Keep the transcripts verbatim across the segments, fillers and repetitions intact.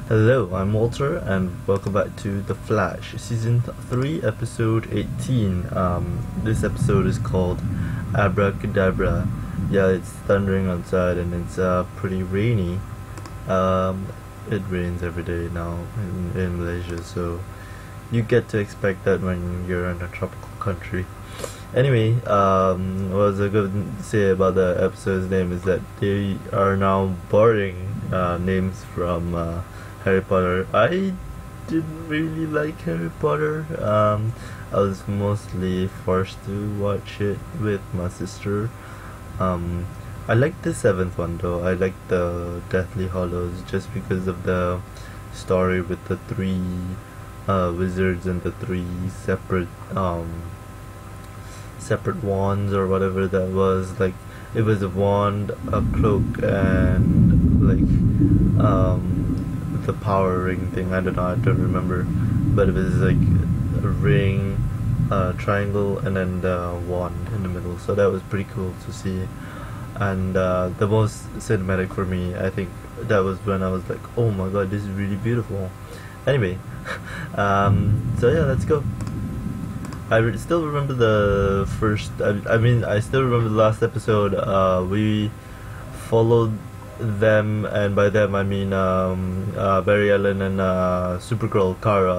Hello, I'm Walter, and welcome back to The Flash, Season three, Episode eighteen. Um, this episode is called Abra, kadabras. Yeah, it's thundering outside, and it's uh, pretty rainy. Um, it rains every day now in, in Malaysia, so you get to expect that when you're in a tropical country. Anyway, um, what was I going to say about the episode's name is that they are now borrowing uh, names from uh, Harry Potter. I didn't really like Harry Potter. Um, I was mostly forced to watch it with my sister. Um, I liked the seventh one though. I liked the Deathly Hallows just because of the story with the three uh, wizards and the three separate um, separate wands or whatever that was. Like it was a wand, a cloak, and like um. the power ring thing. I don't know, I don't remember, but it was like a ring, a triangle, and then the wand in the middle, so that was pretty cool to see. And uh, the most cinematic for me, I think that was when I was like, oh my god, this is really beautiful. Anyway, um, so yeah, let's go. I re still remember the first, I, I mean, I still remember the last episode. Uh, we followed them, and by them I mean um, uh, Barry Allen and uh, Supergirl Kara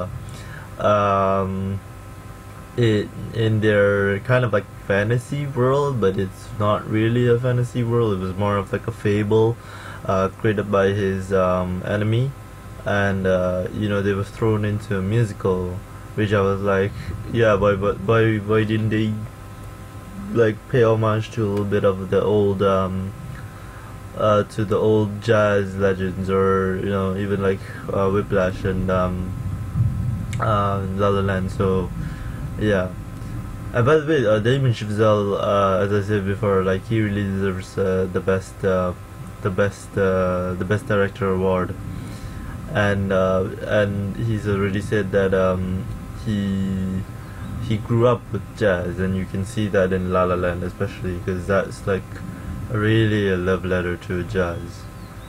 um, it, in their kind of like fantasy world, but it's not really a fantasy world. It was more of like a fable uh, created by his um, enemy, and uh, you know, they were thrown into a musical, which I was like, yeah, why, why, why didn't they like pay homage to a little bit of the old um, Uh, to the old jazz legends, or you know, even like uh, Whiplash and um, uh, La La Land. So yeah. And by the way, uh, Damien Chazelle, uh, as I said before, like he really deserves uh, the best, uh, the best, uh, the best director award. And uh, and he's already said that um, he he grew up with jazz, and you can see that in La La Land, especially because that's like really a love letter to jazz.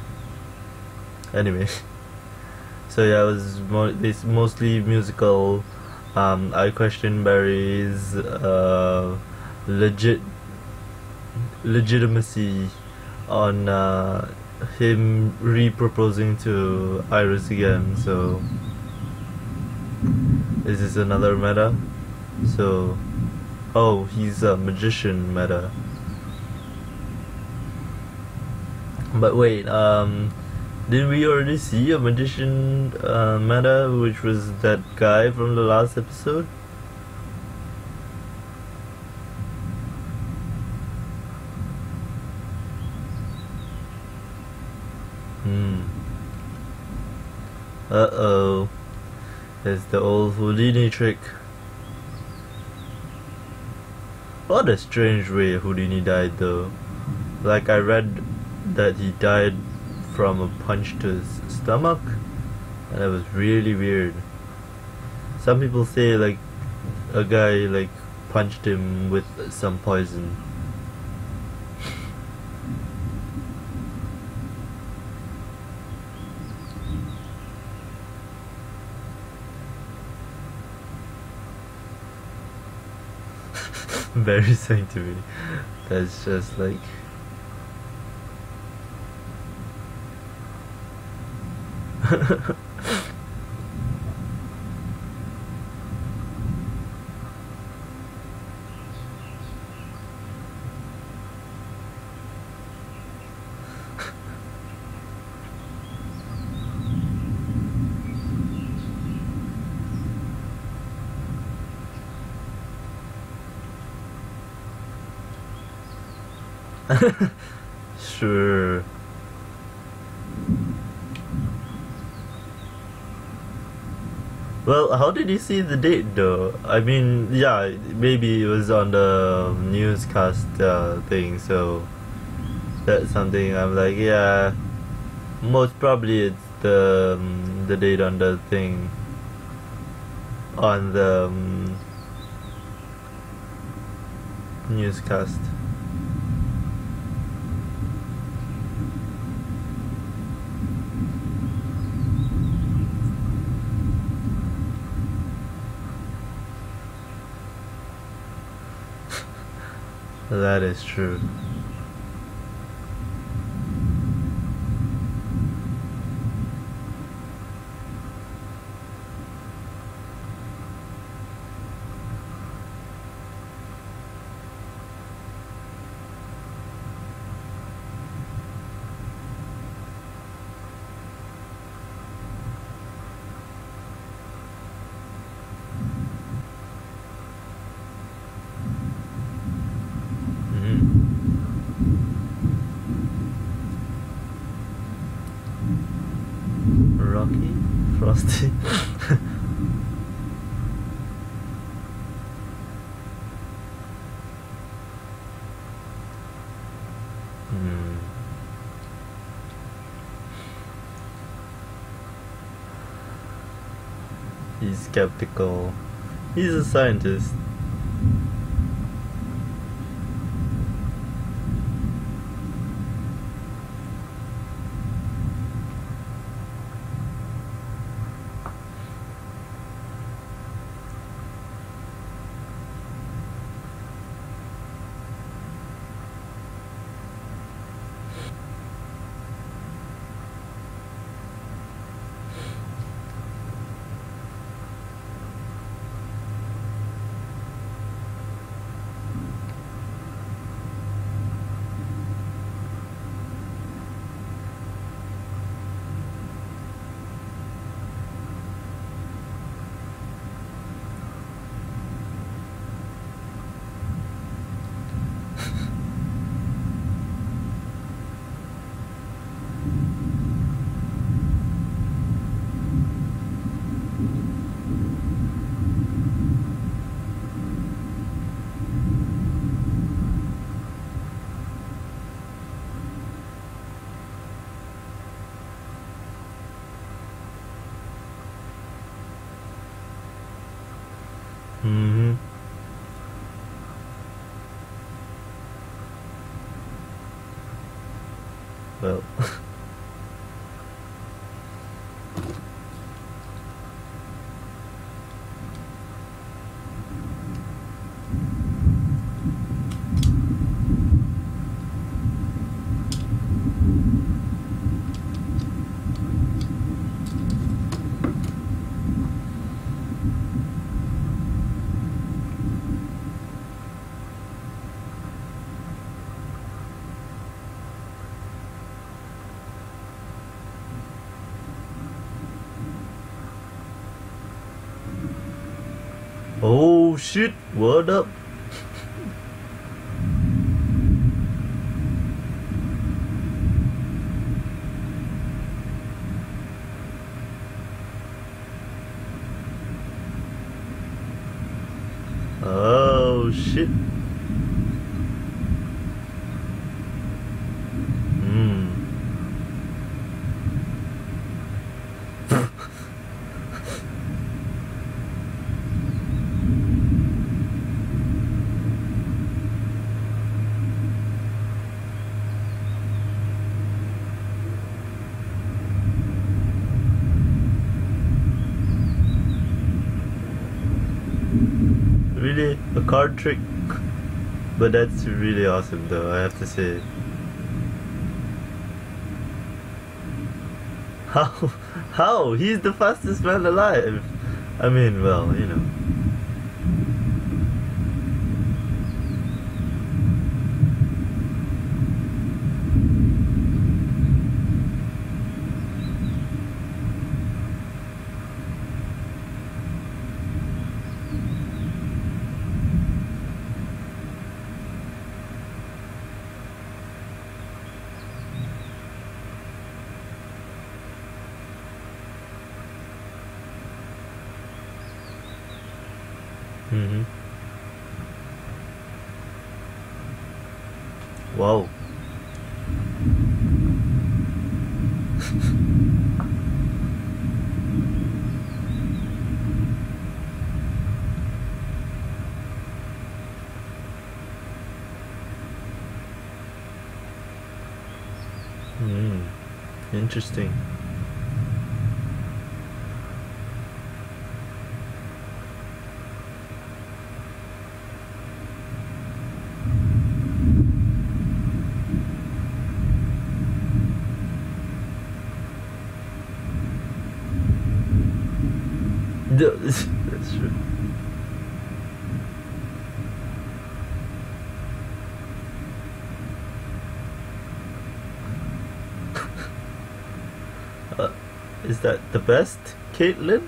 Anyway, so yeah, it was mo it's mostly musical. Um, I question Barry's uh, legit legitimacy on uh, him re-proposing to Iris again. So is this another meta? So, oh, he's a magician meta. But wait, um, did we already see a magician uh, meta, which was that guy from the last episode? Hmm. Uh-oh. It's the old Houdini trick. What a strange way Houdini died though. Like, I read that he died from a punch to his stomach, and that was really weird. Some people say like a guy like punched him with some poison. Very scientific. That's just like sure. Well, how did you see the date though? I mean, yeah, maybe it was on the newscast uh, thing, so that's something I'm like, yeah, most probably it's the um, the date on the thing, on the um, newscast. That is true. Rocky? Frosty? hmm. He's skeptical. He's a scientist. Mm-hmm. Well. Oh shit, what up? Oh shit. Hmm. Really? A card trick? But that's really awesome though, I have to say. How? How? He's the fastest man alive! I mean, well, you know. Mm-hmm. Wow. Hmm. Interesting. No, that's true. uh, is that the best, Caitlin?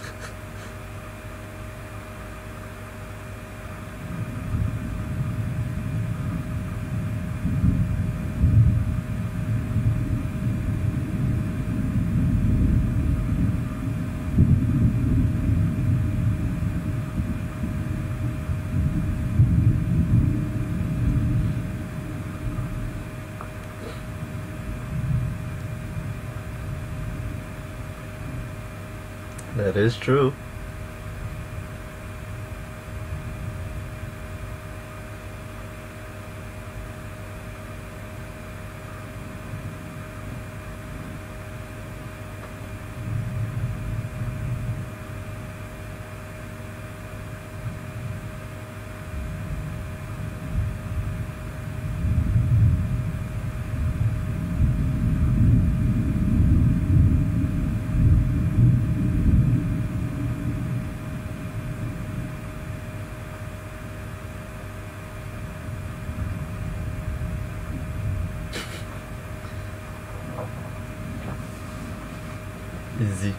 That is true. Easy.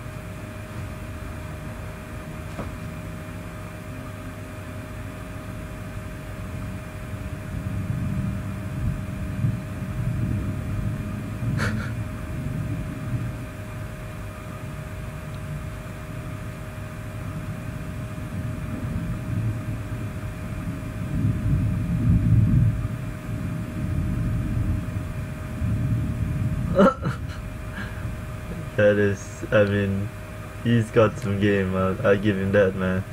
That is, I mean, he's got some game. I'll, I'll give him that, man.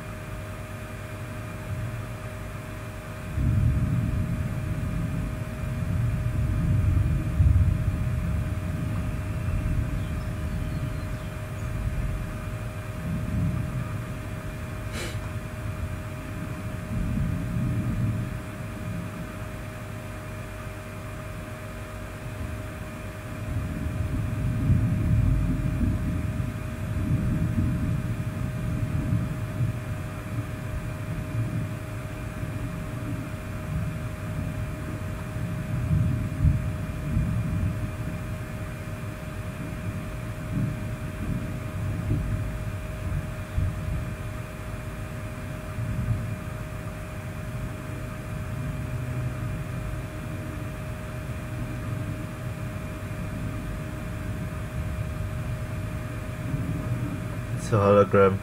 It's a hologram.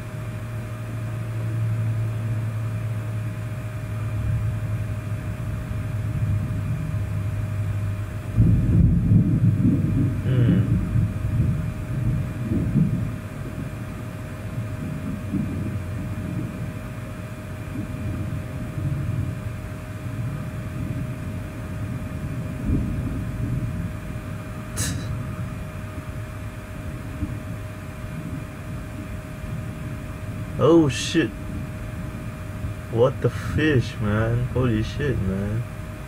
Oh shit. What the fish, man? Holy shit, man.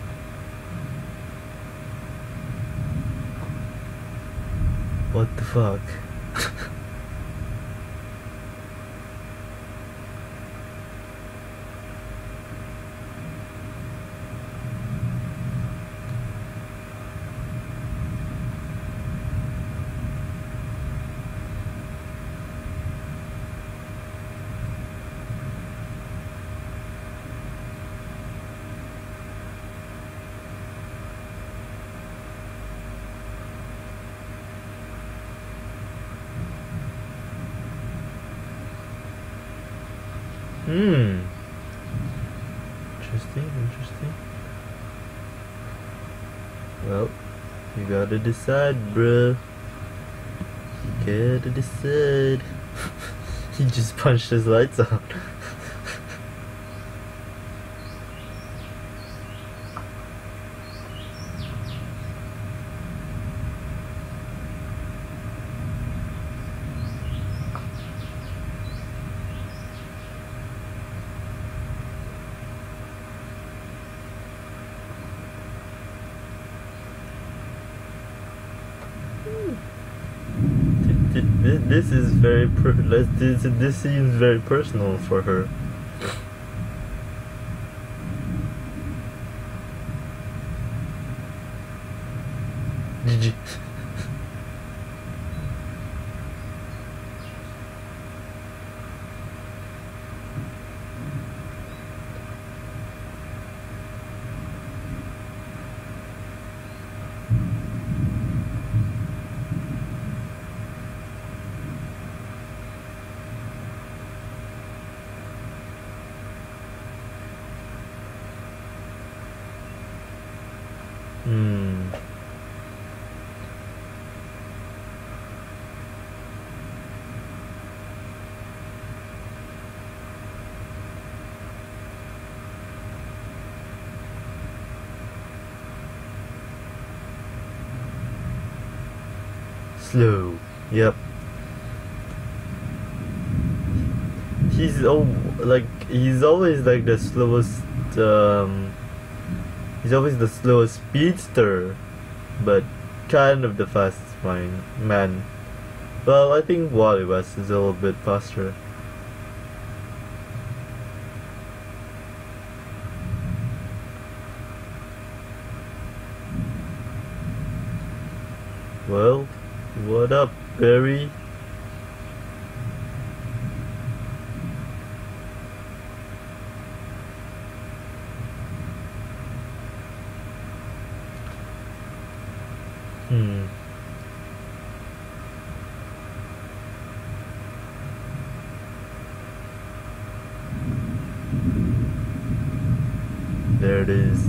What the fuck? Hmm. Interesting, interesting. Well, you gotta decide, bruh. You gotta decide. He just punched his lights out. Th- This is very per- this this seems very personal for her. G G. Hmm. Slow. Yep. He's oh like he's always like the slowest. Um, he's always the slowest speedster, but kind of the fastest mine man. Well, I think Wally West is a little bit faster. Well, what up, Barry? Hmm. There it is.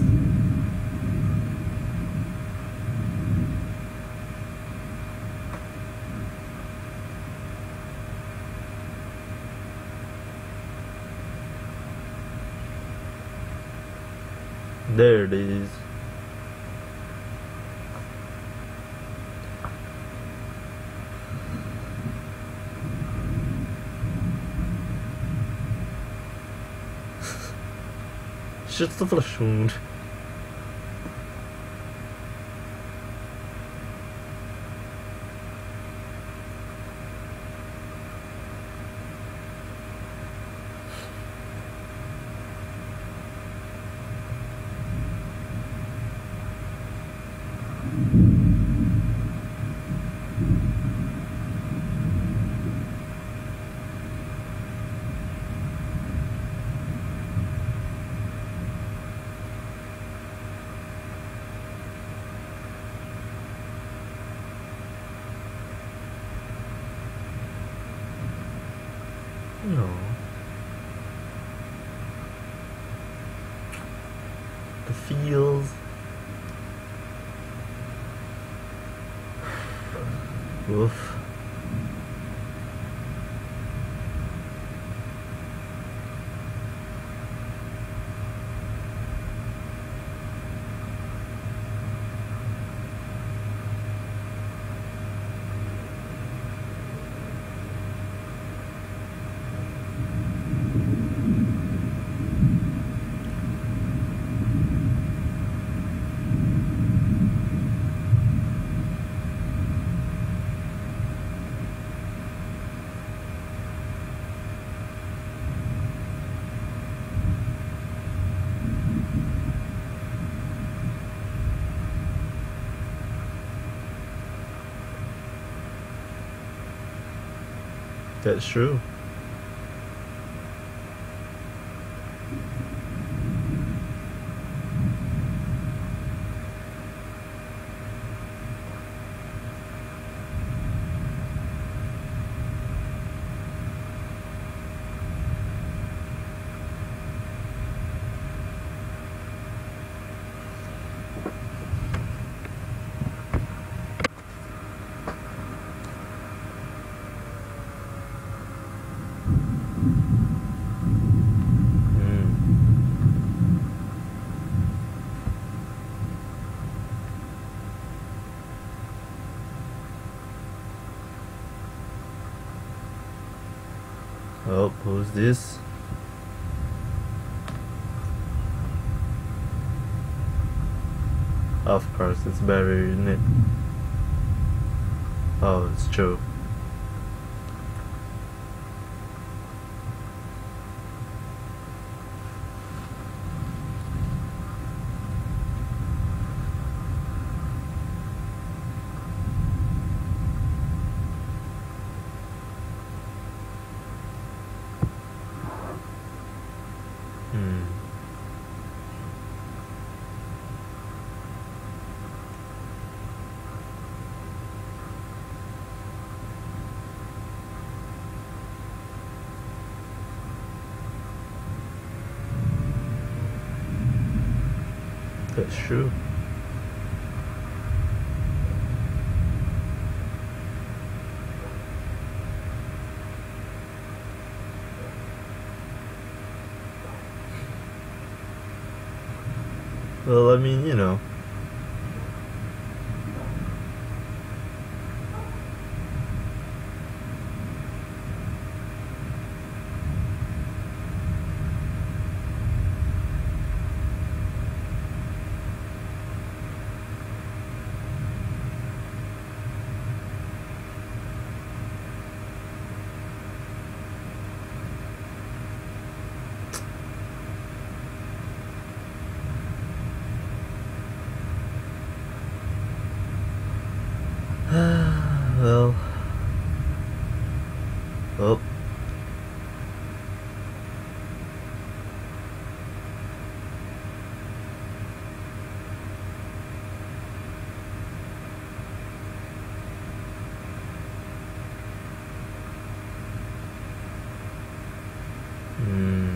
There it is. Shut the flash wound. No. The feels. Woof. That's true. Oh, who's this? Of course, it's Barry, isn't it? Oh, it's Joe. That's true. Well, I mean, you know. Well, oh, hmm.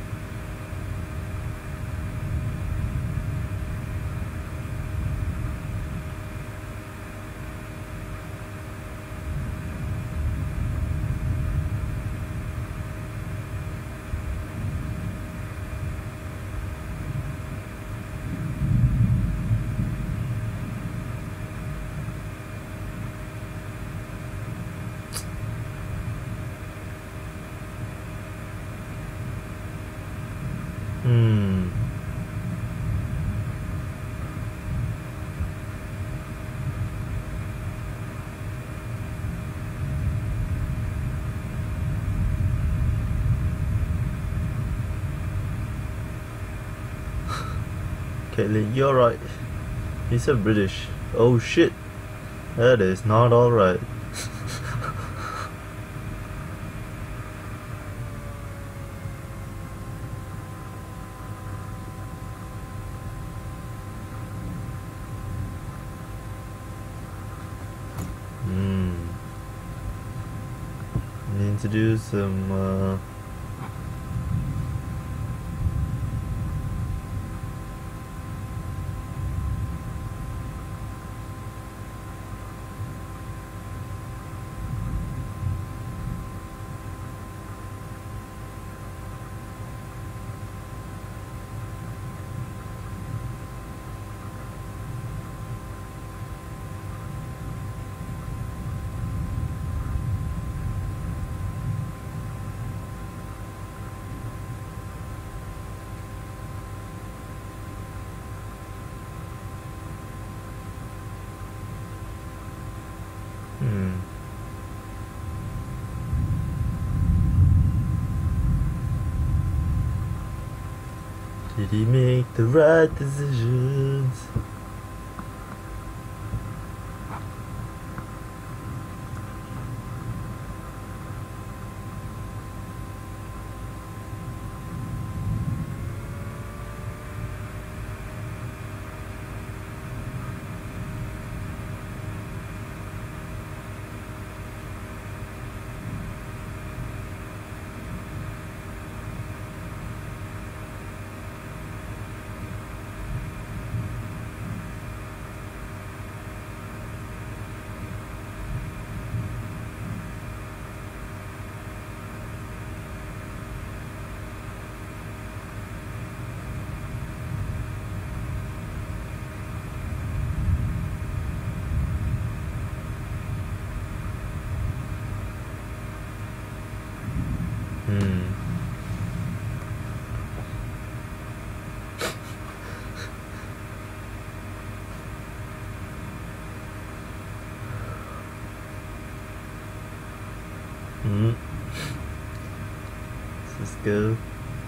Hmm. Caitlin, you're right. He said British. Oh shit. That is not alright. Hmm. Need to do some uh hmm. Did he make the right decisions? Hmm. Hmm. Let's just go.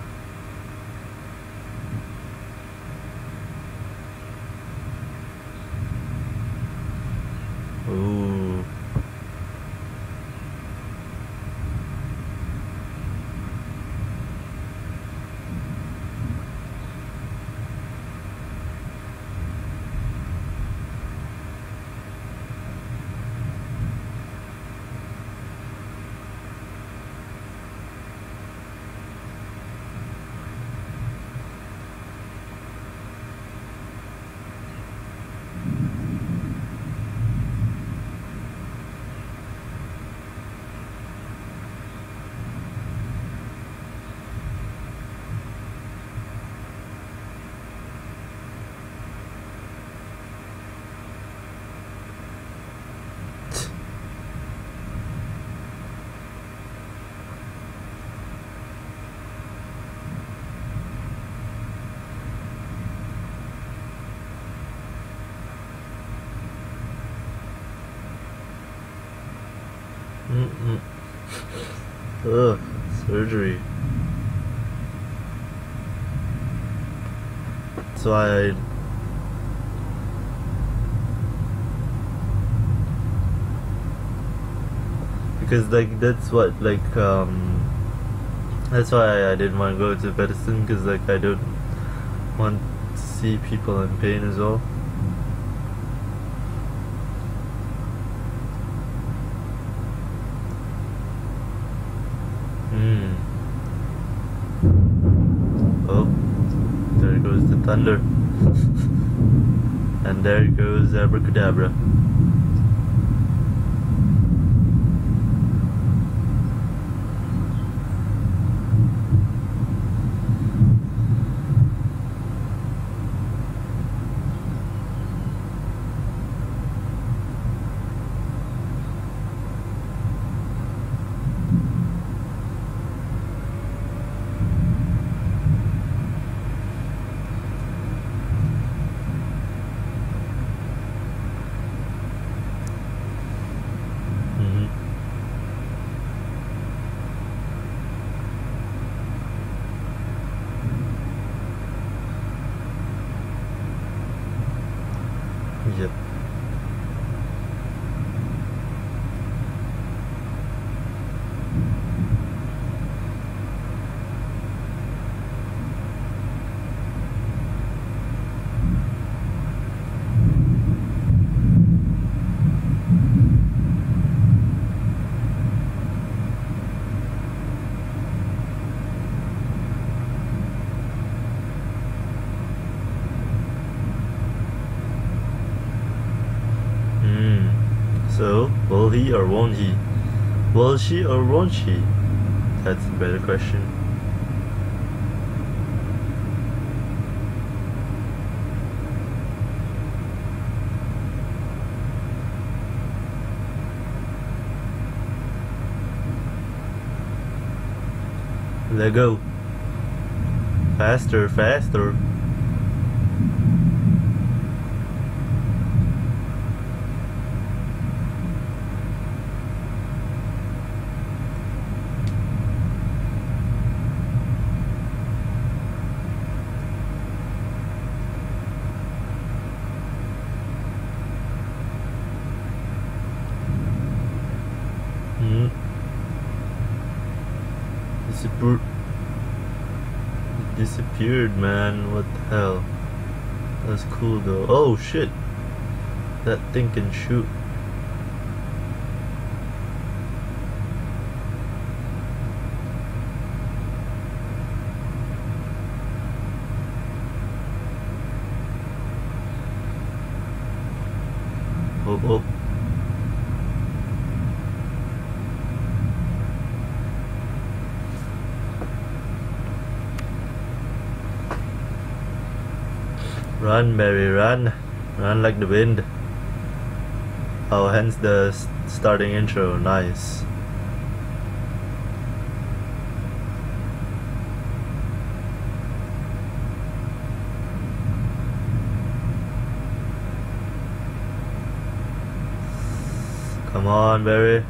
Ooh. Mm-mm. Ugh, surgery. That's why I because like that's what like um that's why I didn't want to go to medicine, because like I don't want to see people in pain as well. Hmm. Oh, there goes the thunder. And there goes Abracadabra. Yep. So, will he or won't he? Will she or won't she? That's a better question. Let go. Faster, faster. Hmm. Disappeared. It disappeared, man. What the hell? That's cool though. Oh shit! That thing can shoot. Oh, oh. Run, Barry, run. Run like the wind. Oh, hence the s- starting intro. Nice. Come on, Barry.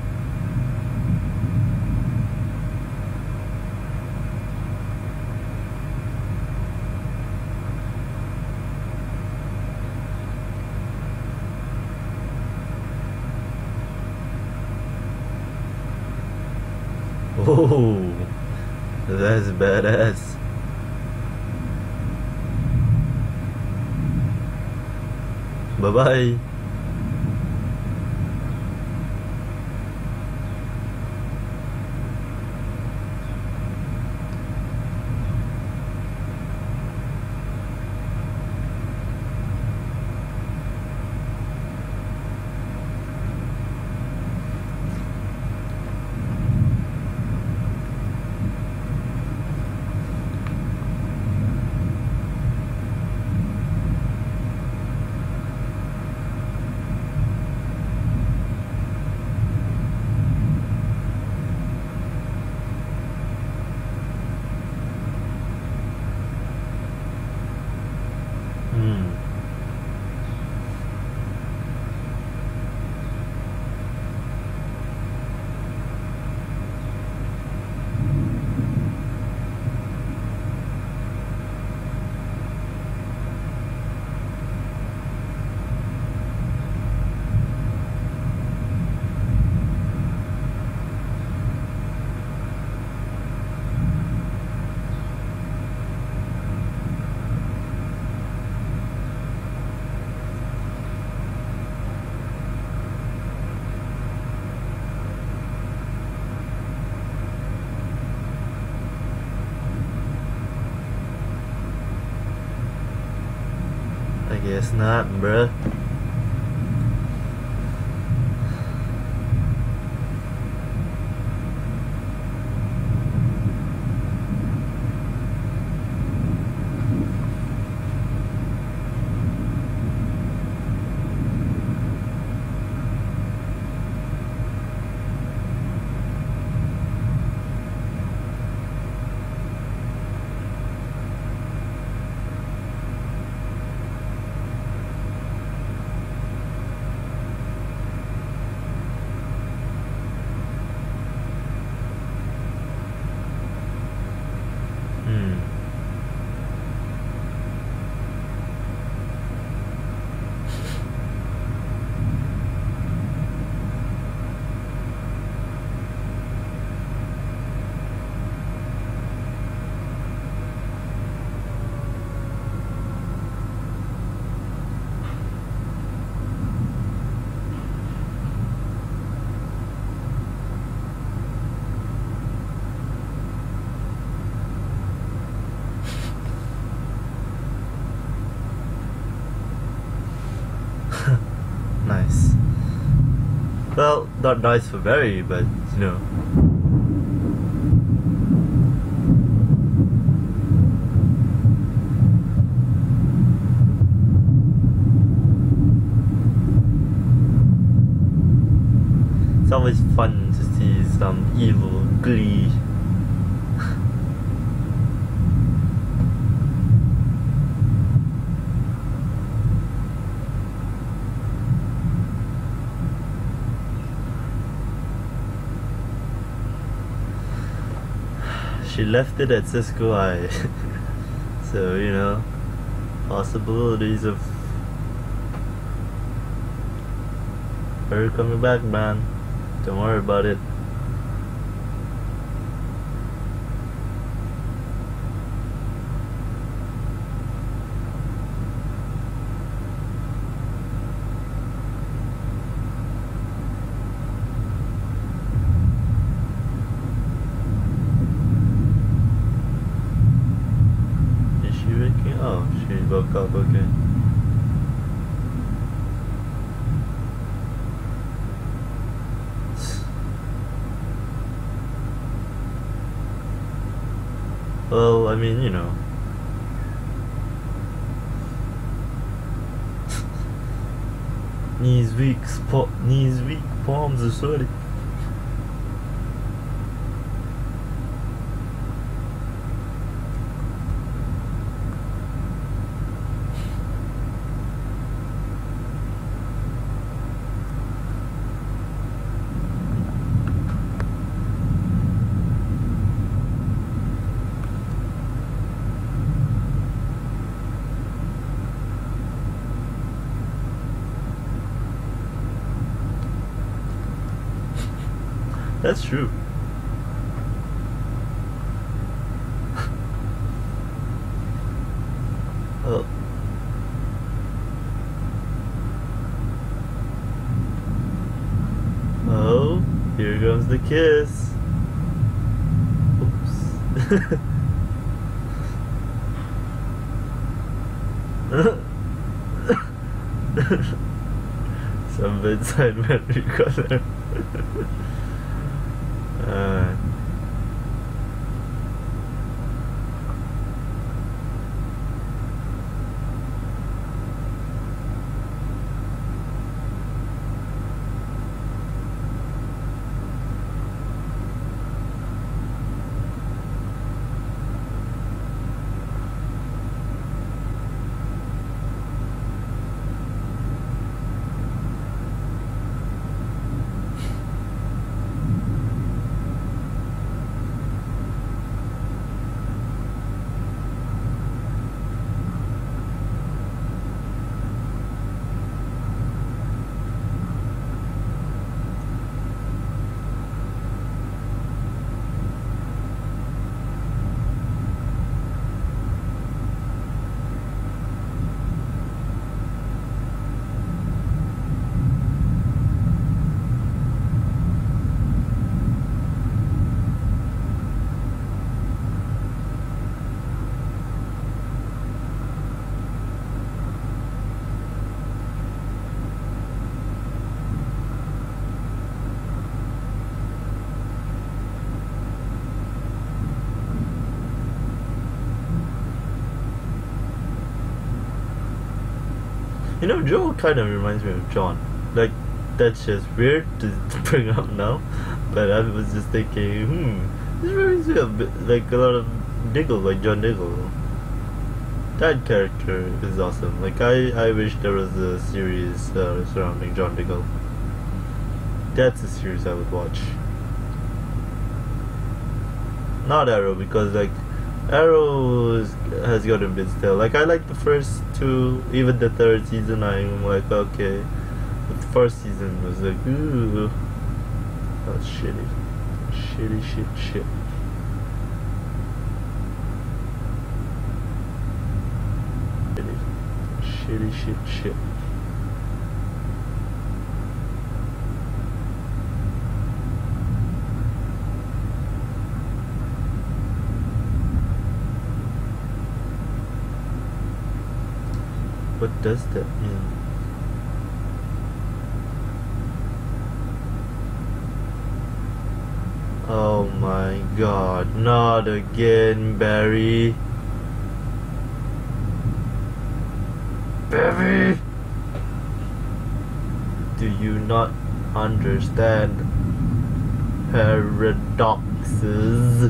Oh, that's badass. Bye bye. Guess not, bruh. Nice. Well, not nice for Barry, but you know. It's always fun to see some evil glee. She left it at Cisco High. So, you know, possibilities of her coming back, man. Don't worry about it. Oh, she woke up, okay. Well, I mean, you know. Knees weak, spot, knees weak, palms are sweaty. That's true. Oh. Oh, here comes the kiss. Oops. Some bedside memory color. uh, You know, Joe kind of reminds me of John. Like, that's just weird to, to bring up now, but I was just thinking, hmm, this reminds me of bit, like a lot of Diggle, like John Diggle. That character is awesome. Like, I, I wish there was a series uh, surrounding John Diggle. That's a series I would watch. Not Arrow, because like Arrow is, has gotten a bit stale. Like, I like the first two, even the third season. I'm like, okay, but the first season was like, ooh, that was shitty, shitty, shit, shit. Shitty, shitty, shit, shit. What does that mean? Oh my god, not again, Barry. Barry! Do you not understand paradoxes?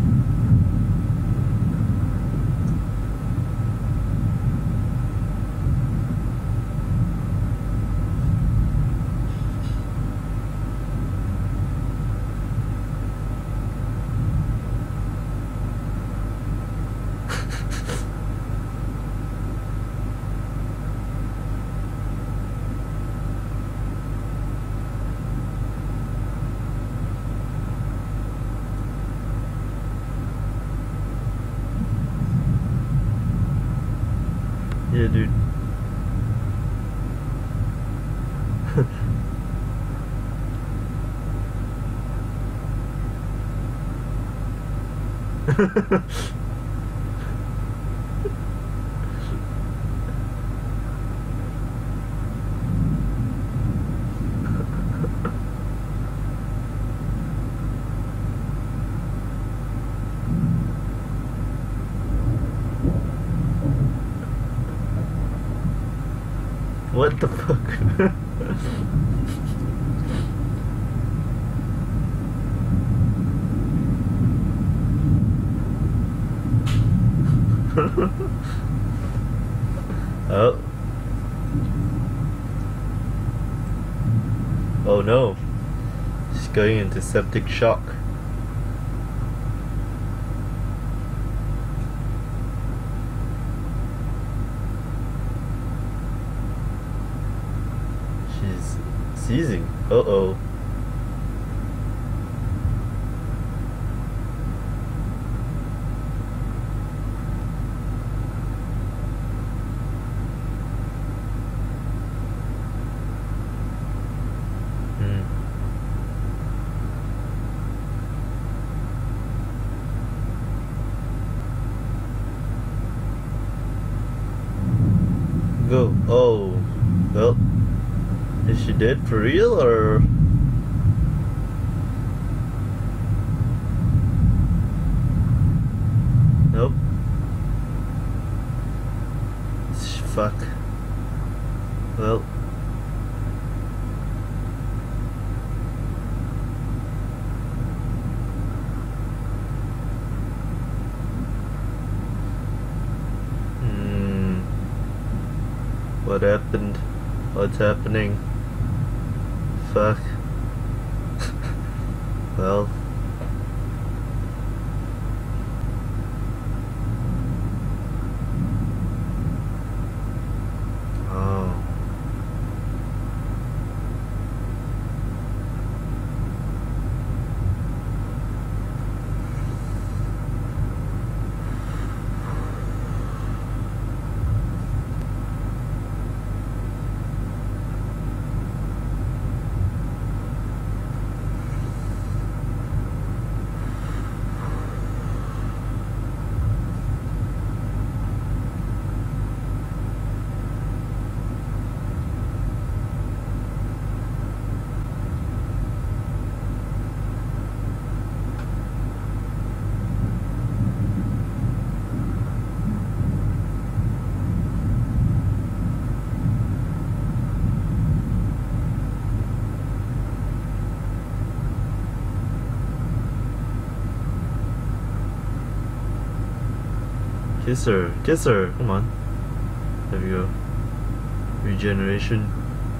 Yeah, dude. What the fuck? Oh. Oh no. She's going into septic shock. Seizing. Uh-oh. Hmm. Go. Oh. Well. Is she dead for real, or? Nope. Fuck. Well. Hmm. What happened? What's happening? Fuck. Well. Oh. Kiss her, kiss her, come on. There we go. Regeneration.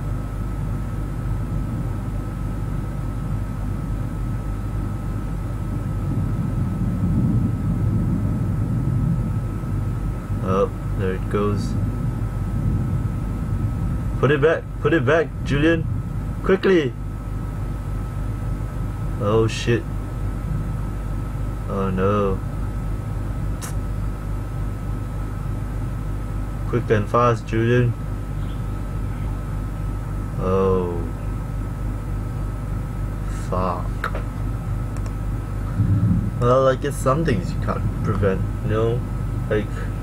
Oh, there it goes. Put it back, put it back, Julian. Quickly. Oh shit. Oh no. Quick and fast, Julian. Oh. Fuck. Well, I guess some things you can't prevent, you know? Like,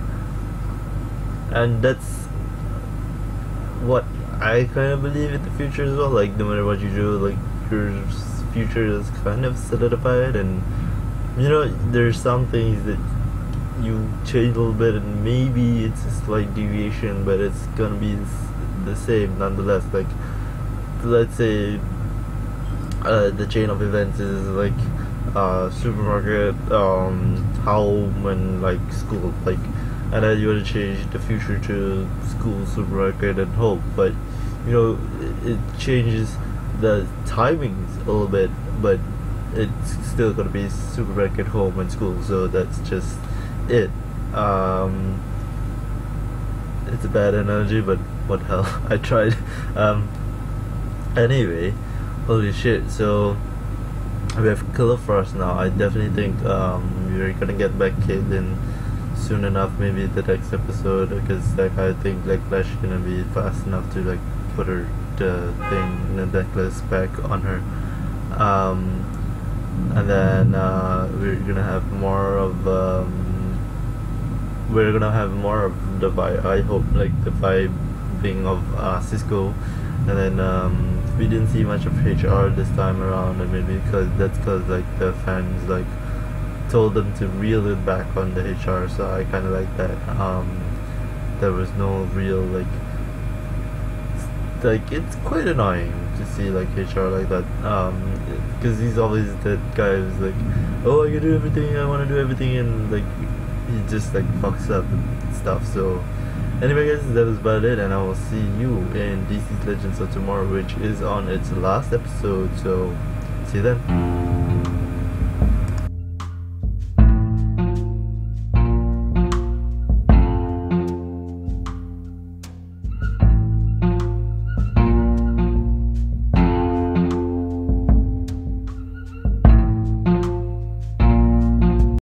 and that's what I kind of believe in the future as well. Like, no matter what you do, like, your future is kind of solidified, and you know, there's some things that you change a little bit and maybe it's a slight deviation, but it's gonna be the same nonetheless. Like, let's say uh, the chain of events is like uh, supermarket, um, home, and like school, like, and then you want to change the future to school, supermarket, and home, but you know, it, it changes the timings a little bit, but it's still gonna be supermarket, home, and school. So that's just it. Um, it's a bad analogy, but what the hell, I tried. Um, anyway, holy shit. So we have Killer Frost now. I definitely think um, we're gonna get back Kid in soon enough, maybe the next episode, because like I think like Flash is gonna be fast enough to like put her the thing, the necklace back on her. Um, and then uh, we're gonna have more of um, we're gonna have more of the vibe, I hope, like the vibing of uh, Cisco. And then um, we didn't see much of H R this time around, and maybe because that's because like the fans like told them to reel it back on the H R, so I kind of like that. Um, there was no real like like it's quite annoying to see like H R like that, um because he's always that guy who's like, oh, I can do everything, I want to do everything, and like he just like fucks up and stuff. So anyway guys, that was about it, and I will see you in D C's Legends of Tomorrow, which is on its last episode, so see you then.